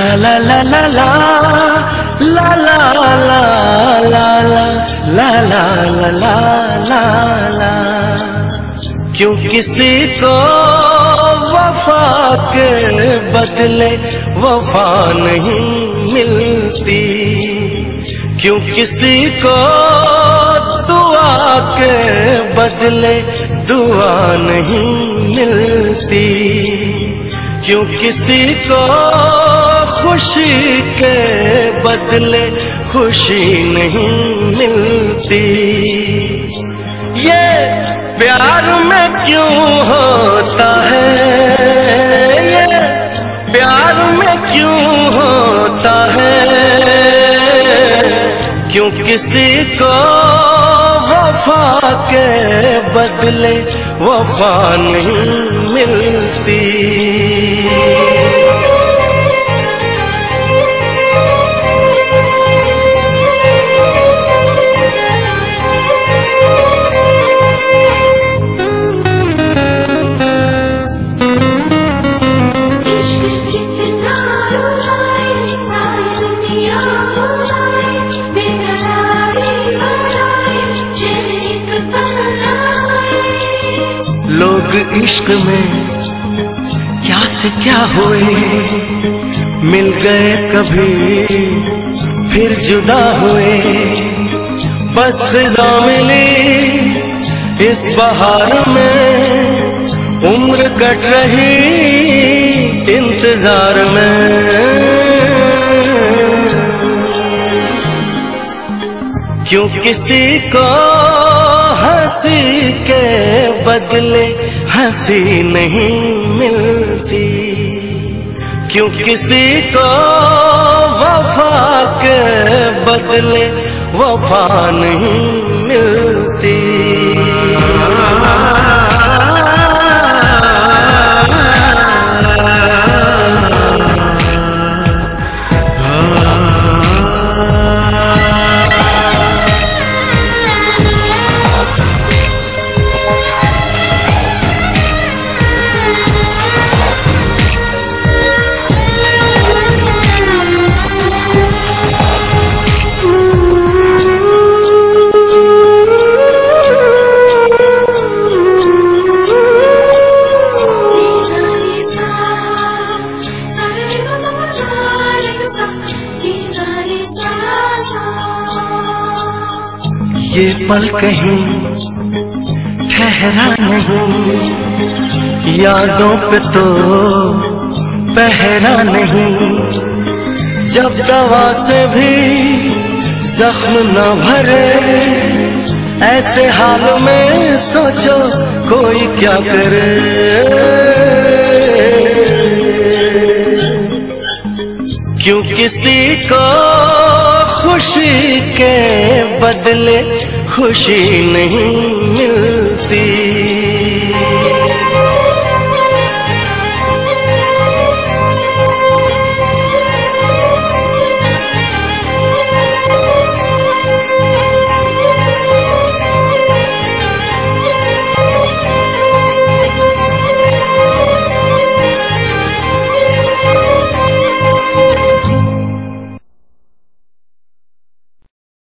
la la la la la la la la la la la la la। क्यों किसी को वफा के बदले वफा नहीं मिलती, क्यों किसी को दुआ के बदले दुआ नहीं मिलती, क्यों किसी को खुशी के बदले खुशी नहीं मिलती। ये प्यार में क्यों होता है, ये प्यार में क्यों होता है, क्यों किसी को वफा के बदले वफा नहीं मिलती। लोग इश्क में क्या से क्या हुए, मिल गए कभी फिर जुदा हुए। बस फिजा मिली इस बहार में, उम्र कट रही इंतजार में। क्यों किसी को हंसी के बदले हंसी नहीं मिलती, क्यों किसी को वफा के बदले वफा नहीं मिलती। ये पल कहीं ठहरा नहीं, यादों पे तो पहरा नहीं। जब दवा से भी जख्म न भरे, ऐसे हाल में सोचो कोई क्या करे। क्यों किसी को खुशी के बदले खुशी नहीं मिलती,